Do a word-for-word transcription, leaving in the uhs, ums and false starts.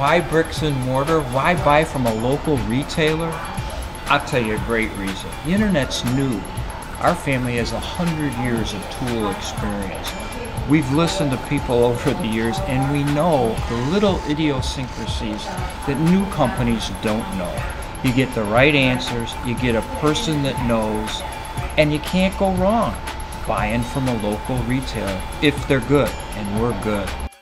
Why bricks and mortar? Why buy from a local retailer? I'll tell you a great reason. The internet's new. Our family has a hundred years of tool experience. We've listened to people over the years and we know the little idiosyncrasies that new companies don't know. You get the right answers, you get a person that knows, and you can't go wrong buying from a local retailer if they're good, and we're good.